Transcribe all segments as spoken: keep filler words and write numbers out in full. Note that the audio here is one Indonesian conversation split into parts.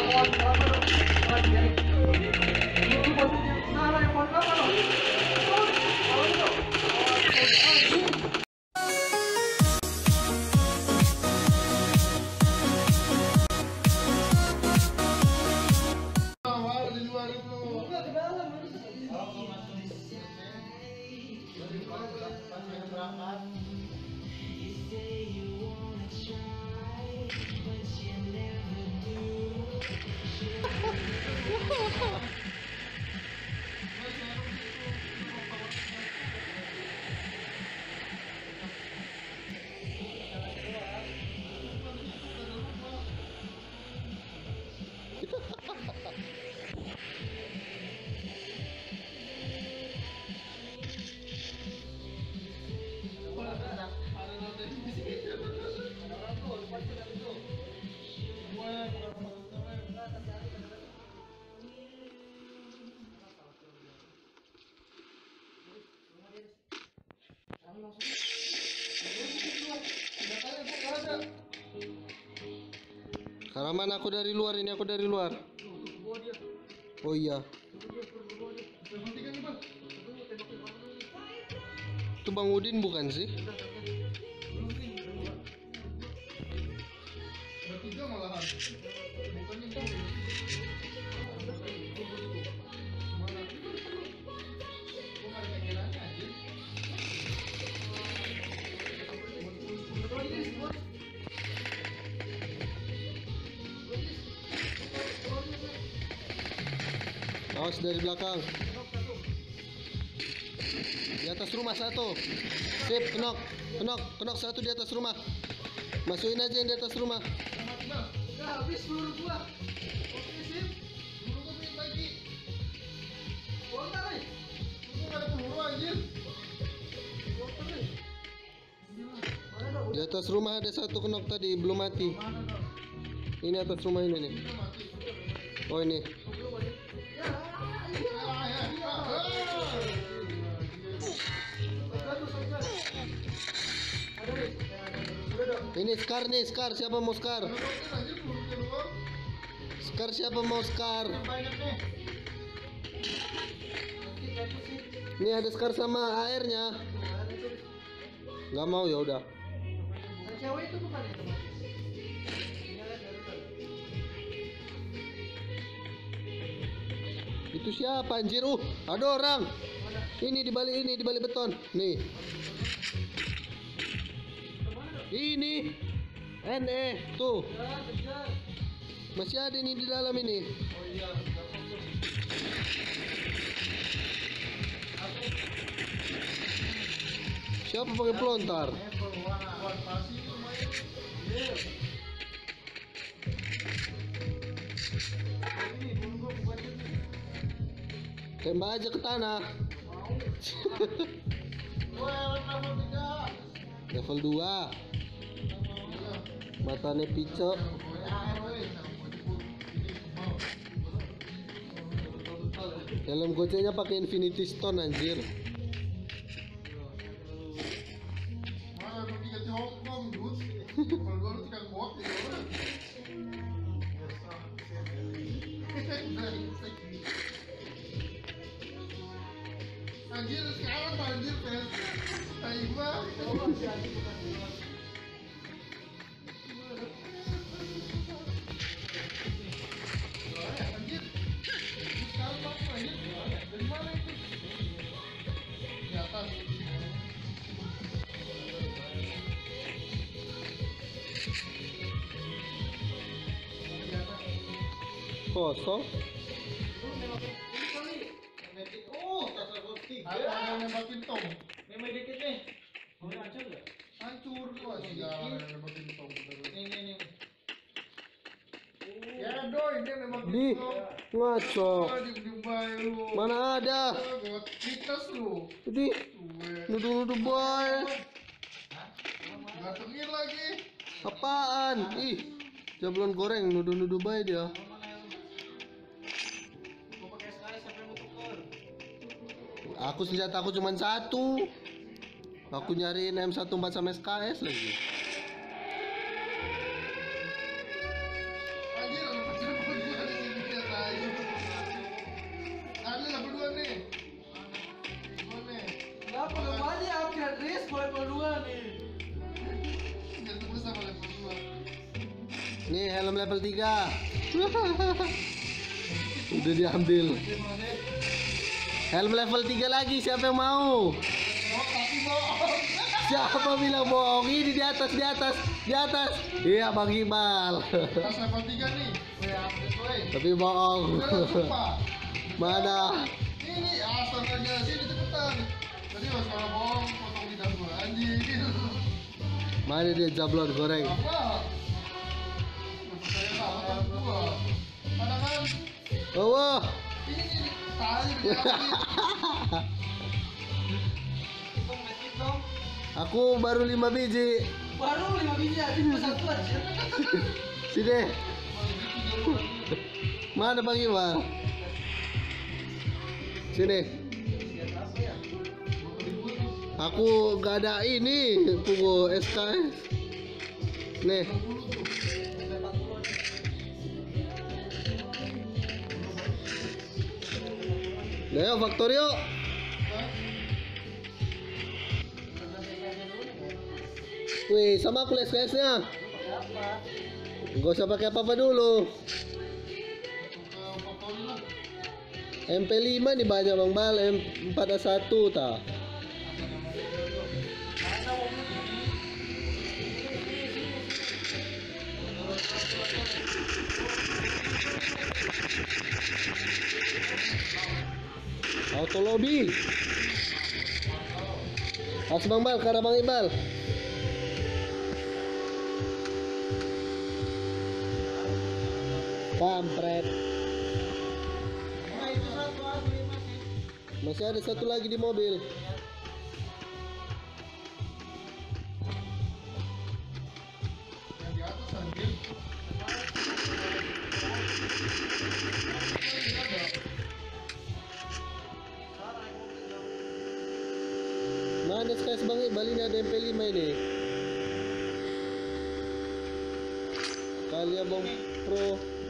Karaman, aku dari luar ini, aku dari luar. Oh iya. Itu Bang Udin bukan sih? Bertiga malahan. Bukannya awas dari belakang. Di atas rumah satu. Sip, kenok, kenok, kenok satu di atas rumah. Masukin aja yang di atas rumah. udah habis peluru gua. Oke, sip. Peluru gua pengen lagi. Gua enggak, Ray. Gua enggak ada peluru anjir. Gua pergi. Di atas rumah ada satu kenok tadi, belum mati. Ini atas rumah ini nih. Oh ini. Ini Scar nih, Scar. Siapa mau Scar? Scar siapa mau Scar? Ini ada Scar sama airnya. Nggak mau ya udah. Cewek itu bukan ya, teman? Itu siapa anjir? Uh, ada orang. Ini di balik ini, di balik beton. Nih. Ini N E tuh. Masih ada nih di dalam ini. Oh iya. Siapa pakai pelontar? Tembak aja ke tanah. Level dua. Matanya picok. Dalam goceknya pakai Infinity Stone anjir. Mana aku tiga di Hong Kong, dus. Kalau gua lu tiga kuat ya. Anjir sekarang banjir pes. Taiba. Anjir. Sekarang apa anjir? Dari mana itu? Di atas. Kosong. Oh, ada yang nembakin Tom. Memang dikit nih. Mau hancur nggak? Hancur tuh sih yang nembakin Tom. Nih nih nih. Ya doi, dia nembakin Di Tom. ngaco. Di Dubai lu. Mana ada? Gua tikas lu. Di nuduh-nuduh boy. Gatengin lagi. Apaan? Ih, jablon goreng nuduh-nuduh baik dia. Mau pakai sekali sampai mau tuker. Aku senjata aku cuma satu. Aku nyariin M satu empat sama S K S lagi. Anjir, ada pacar gua. helm level tiga. Udah diambil. Helm level tiga lagi, siapa yang mau? Siapa bilang bohong? Ini di atas, di atas, di atas. Iya, Bang Iqbal. Tas level tiga nih. Weh, update weh. Tapi bohong. Udah lupa. Mana? Ini astaga, sini cepetan. Tadi mas kalau bohong potong lidah gua anjing. Mana dia jablon goreng? Apa? Saya tahu gua. Mana kan? Oh, wah. Ini tali dia. Hitung medkit dong. Aku baru lima biji. Baru lima biji aja, cuma satu aja. Sini. Mana Bang Iqbal? Sini. Aku gak ada ini tunggu S K S. Nih. Nah, faktor yuk. Wih, sama aku S K S-nya. Gak usah pakai apa-apa dulu. M P lima nih banyak Bang Bal, M empat A satu ta. Auto lobby. As Bang Bal, karena Bang Iqbal. Kampret. Nah, itu satu asli masih. Masih ada satu lagi di mobil. Yang di atas anjing. Mana S K S Bang Iqbal, ini ada M P lima ini. Kali Abang Pro.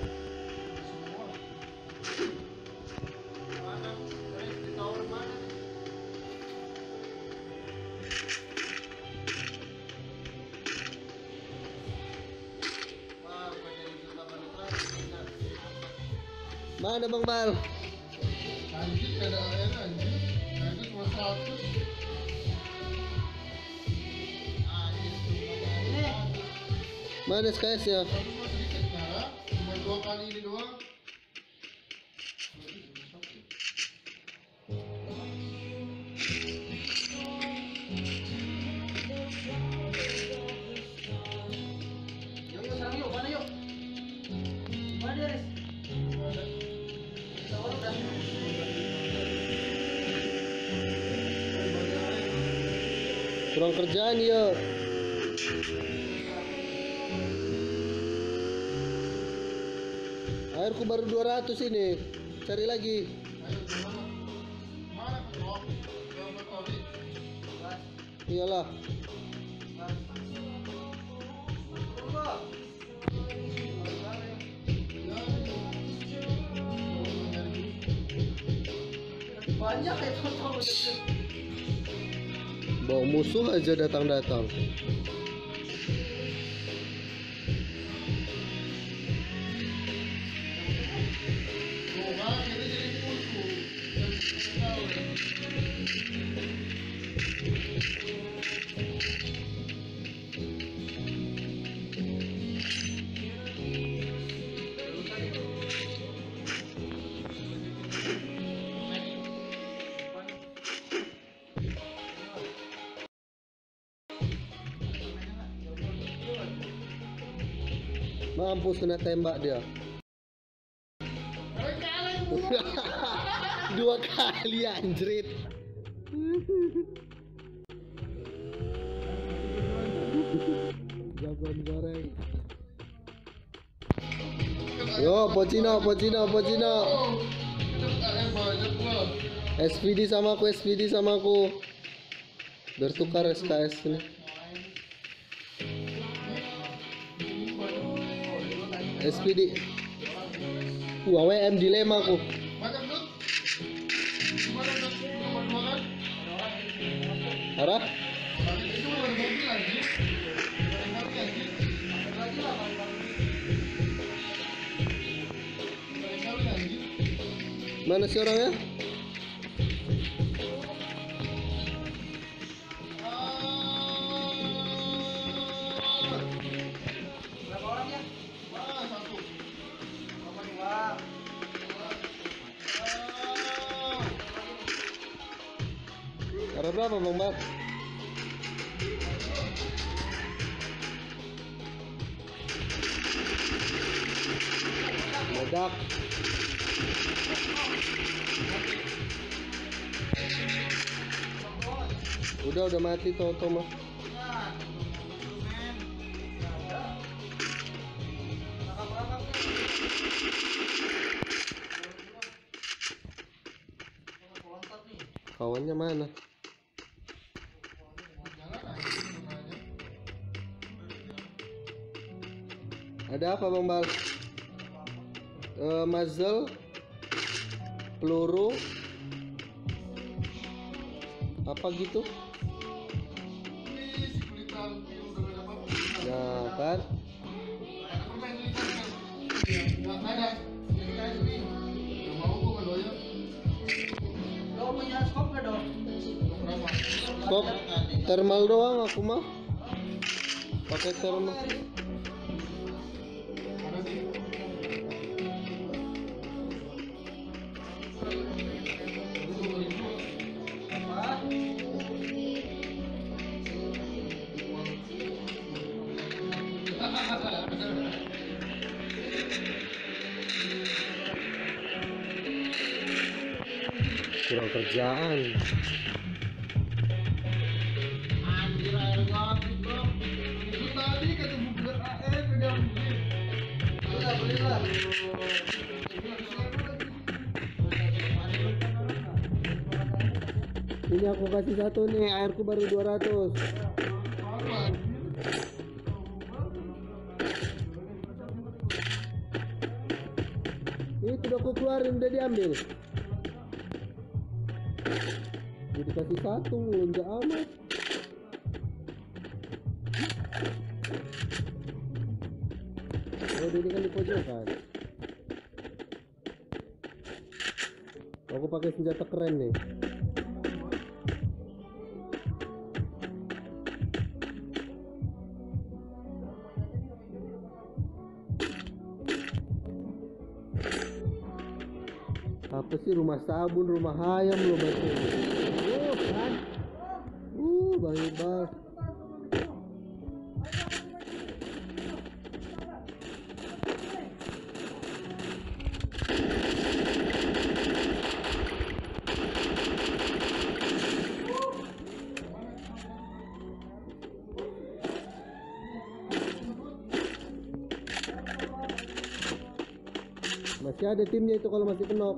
Mana? Terus di tower mana? Wah, gua jadi suka banget. Mana Bang Bal? Anjing ada air anjing. Nah, itu cuma seratus. Mana S K S-nya? Satu cuma sedikit nah. Cuma dua kali ini doang. Yuk, yuk, sekarang yuk, mana yuk? Mana dia, Riz? Tower udah. Kurang kerjaan ya. Airku baru dua ratus ini. Cari lagi. Ayo gimana? Mana ketok? Yang berkali. Iyalah. Banyak ya tower. Bawa musuh aja datang-datang. Tuh kan kita jadi musuh. Dan tahu ya. Mampus kena tembak dia. Dua kali anjrit. Jagoan goreng. Yo, Pocino, Pocino, Pocino. Air banyak loh. S V D sama aku, S V D sama aku. Bertukar S K S ini. S P D. Wah, W M dilema aku. Banyak Dut. Gimana Dut? Nomor dua kan? Arah? Tadi itu udah mobil anjing. Udah mobil anjing. Lagi lah, bang. Mana si orangnya? Berapa orang ya? Ah, satu. Berapa dua? Ada berapa Bang Bal? Meledak. Udah udah mati tuh auto mah. Kawannya mana? Ada apa Bang Bal? Uh, muzzle, peluru, apa gitu? Ini si kulitan yang udah ada apa? Nah kan? Ada permen tulisan kan? Nggak ada. Jadi kayak ini. Nggak mau kok nggak doyan. Lo punya skop nggak dong? Berapa? Kok thermal doang aku mah? Pakai thermal. Ada sih. Apa? Kurang kerjaan. Anjir airnya habis bro. Itu tadi kata bukan A R udah beli. Belilah, belilah. Ini aku kasih satu nih, airku baru dua ratus. Itu udah aku keluarin, udah diambil. Jadi kasih satu, lonjak amat. Oh, ini kan di pojokan. Aku pakai senjata keren nih. Apa sih, rumah sabun, rumah ayam lo batu. Oh kan. Uh, Bang Iqbal. Masih ada timnya itu kalau masih kenok.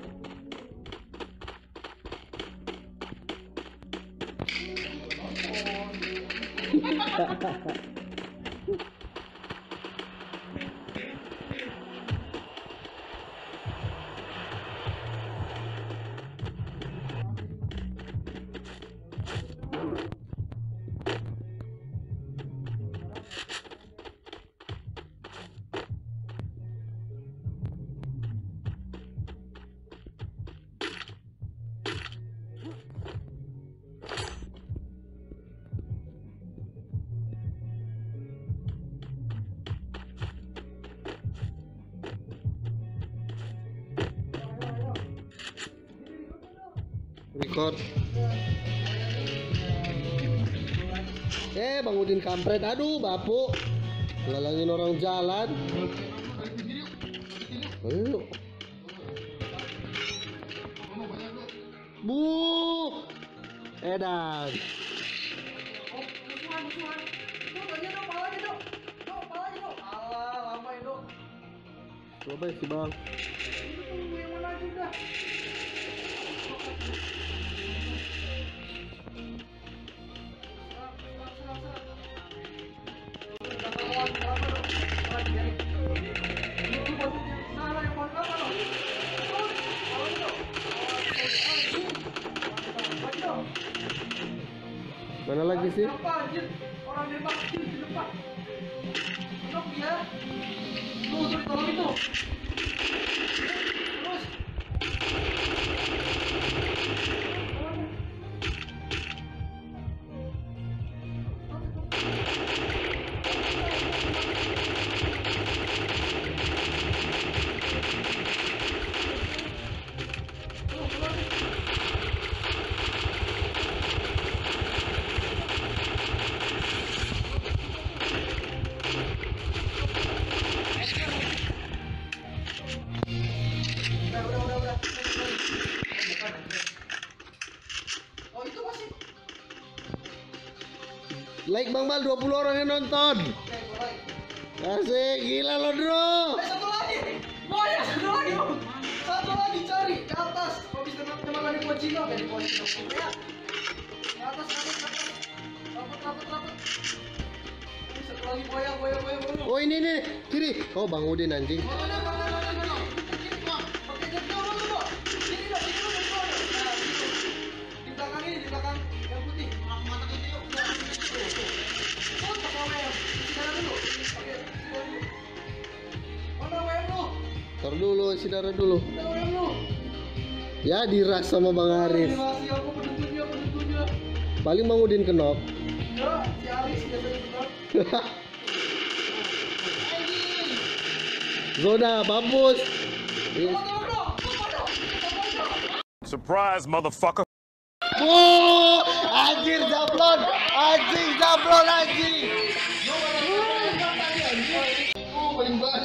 Record. Eh, Bang Udin kampret. Aduh, bapu. Lalangin orang jalan. Ayo. Bu. Edan. Oh, musuhan, musuhan. Dok, aja dok, palanya dok. Dok, palanya dok. Alah, lama ya dok. Coba sih Bang. Itu tunggu yang mana aja udah. Serang, serang, serang, serang. Berapa lawan, berapa dok? Lagi, biarin. Itu batu yang sana, yang pohon kelapa dok. Dok, palanya dok. Anjir. Lagi dok. Mana lagi sih? Apa anjir? Orang nembak kecil di depan. Dok dia. Tuh, tuh, tolong itu. Terus. Udah, udah, udah, udah. Oh, bukan, oke. Oh, itu masih. Like Bang Bal, dua puluh orang yang nonton. Oke, gue like. Asik, gila lo, Bro. Eh, satu lagi. Mau ya, satu lagi, Bang. Satu lagi cari ke atas. Kalau bisa teman-teman di Pocino, kayak di Pocino. Ya. Ke atas, ke atas, ke atas. Rapet, rapet, rapet. Ini satu lagi boya, boya, boya, boya. Oh, ini nih, kiri. Oh, Bang Udin anjing. Oh, no, no, no, no, no, no, no. Kiri, Bang. Oke, jadi dulu, dulu, dulu. Sini, dong, sini, dulu, sini, dulu. Nah, gitu. Di belakang ini, di belakang yang putih. Mata kecil, yuk. Tuh, tuh, tuh. Oh, tak mau W M. Isi darah dulu. Oke, isi darah dulu. Mana W M lu? Tar dulu, isi darah dulu. Mana W M lu? Ya, diras sama Bang Aris. Masih aku penentunya, penentunya. Paling Bang Udin kenok. Ya, si Aris biasanya benar. Zona, mampus. Surprise, motherfucker. Oh, anjir jablon, anjing jablon anjing. Oh, paling banyak.